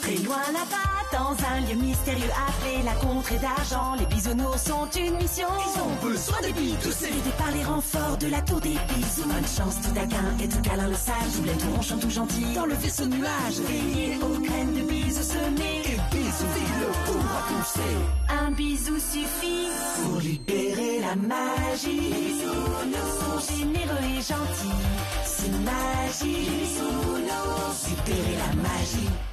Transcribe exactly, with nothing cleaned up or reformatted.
Très loin là-bas, dans un lieu mystérieux appelé la contrée d'argent, les bisounours sont une mission. Ils ont besoin des billes tous ces aidés par les renforts de la tour des bisous. Bonne chance, tout taquin et tout câlin le sage. Doublette tout ronchon tout gentil dans le vaisseau nuage. Veillez aux graines de bisous semées. Et Bisouville pourra pousser. Un bisou suffit pour libérer la magie. Les bisounours sont généreux et gentils. C'est magie. Les bisounours libérer la magie.